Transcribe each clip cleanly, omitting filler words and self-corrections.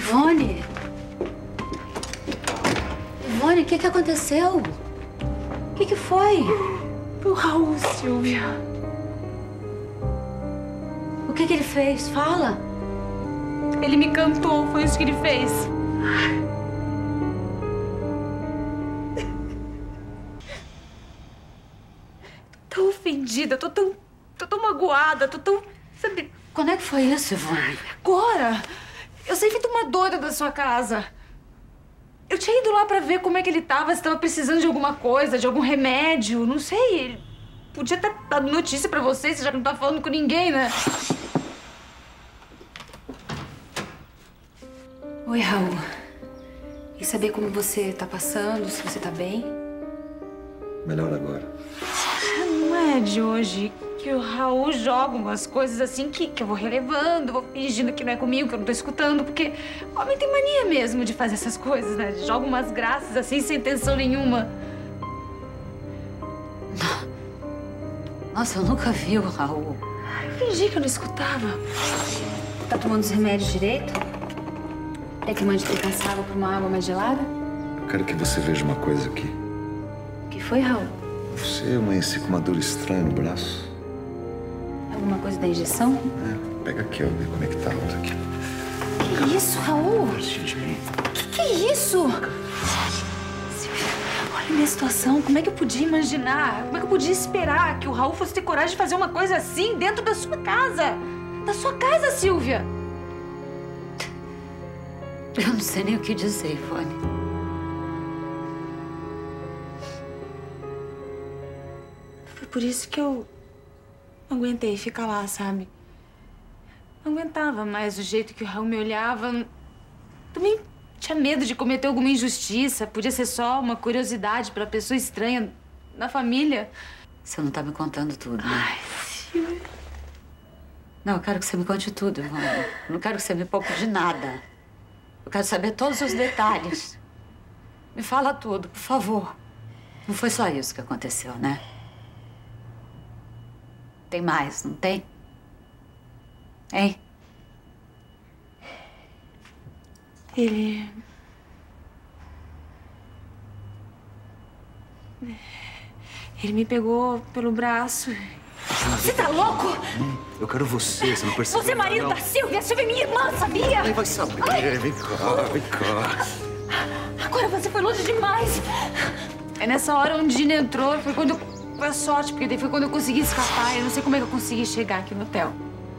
Ivone? Ivone, o que aconteceu? O que foi? O Raul, Silvia. O que ele fez? Fala. Ele me cantou, foi isso que ele fez. Tô tão ofendida, tô tão magoada, tô tão... Sabe... Quando é que foi isso, Ivone? Agora! Eu saí feito uma doida da sua casa. Eu tinha ido lá pra ver como é que ele tava, se tava precisando de alguma coisa, de algum remédio, não sei. Ele podia ter dado notícia pra você, você já não tá falando com ninguém, né? Oi, Raul. E saber como você tá passando, se você tá bem? Melhor agora. Não é de hoje que o Raul joga umas coisas assim que eu vou relevando, vou fingindo que não é comigo, que eu não tô escutando, porque homem tem mania mesmo de fazer essas coisas, né? Joga umas graças assim, sem intenção nenhuma. Nossa, eu nunca vi o Raul. Eu fingi que eu não escutava. Tá tomando os remédios direito? Quer que mande trocar essa água por uma água mais gelada? Eu quero que você veja uma coisa aqui. O que foi, Raul? Você amanheceu com uma dor estranha no braço. Alguma coisa da injeção? É, pega aqui, ó, ver como é que tá. Outra aqui. Que isso, Raul? Pertinho de mim. Que é isso? Silvia, olha a minha situação. Como é que eu podia imaginar? Como é que eu podia esperar que o Raul fosse ter coragem de fazer uma coisa assim dentro da sua casa? Da sua casa, Silvia! Eu não sei nem o que dizer, Ivone. Foi por isso que eu não aguentei ficar lá, sabe? Não aguentava mais o jeito que o Raul me olhava. Também tinha medo de cometer alguma injustiça. Podia ser só uma curiosidade pra pessoa estranha na família. Você não tá me contando tudo, né? Ai, Silvia. Não, eu quero que você me conte tudo, Ivone. Eu não quero que você me poupe de nada. Eu quero saber todos os detalhes. Me fala tudo, por favor. Não foi só isso que aconteceu, né? Tem mais, não tem? Hein? Ele me pegou pelo braço. Você tá louco? Eu quero você não percebe? Você é marido da Silvia. A Silvia é minha irmã, sabia? Nem vai saber. Ai. Vem cá, vem cá. Agora você foi longe demais. É nessa hora onde o Dino entrou, foi quando foi a sorte, porque daí foi quando eu consegui escapar. Eu não sei como é que eu consegui chegar aqui no hotel.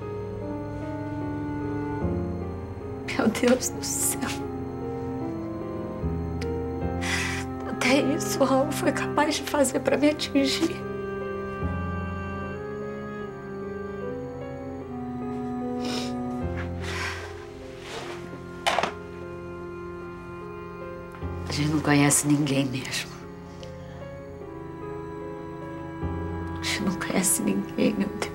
Meu Deus do céu. Até isso o Raul foi capaz de fazer pra me atingir. A gente não conhece ninguém mesmo. A gente não conhece ninguém, meu Deus.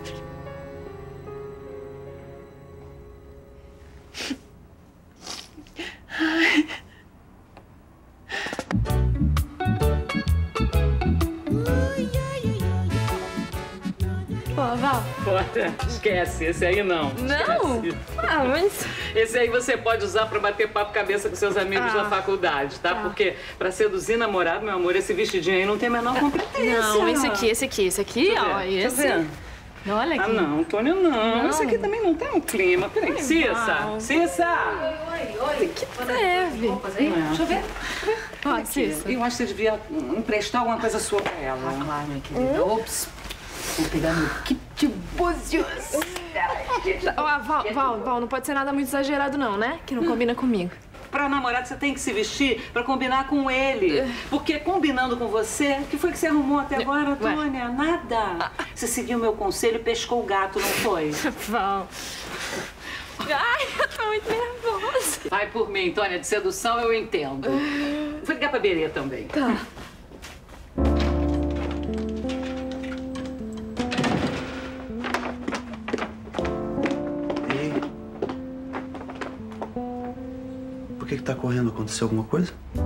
Pô, Val. Bora, esquece, esse aí não. Não? Esquece. Ah, mas... Esse aí você pode usar pra bater papo cabeça com seus amigos da faculdade, tá? Porque pra seduzir namorado, meu amor, esse vestidinho aí não tem a menor competência. Não, esse aqui, ó, esse... Olha aqui. Ah, não, Antônio, não. Esse aqui também não tem um clima. Peraí, Cissa! Cissa! Oi, que teve? Deixa eu ver. Ó, Cissa. Eu acho que você devia emprestar alguma coisa sua pra ela. Claro, minha querida. Ops. Vou pegar meu kit búzios. Ó, Val, não pode ser nada muito exagerado não, né? Que não combina comigo. Pra namorado, você tem que se vestir pra combinar com ele. Porque combinando com você, o que foi que você arrumou até agora, Antônia? Nada. Você seguiu o meu conselho e pescou o gato, não foi? Val. Ai, eu tô muito nervosa. Vai por mim, Antônia. De sedução eu entendo. Vou ligar pra Berê também. Tá. Por que tá correndo? Aconteceu alguma coisa?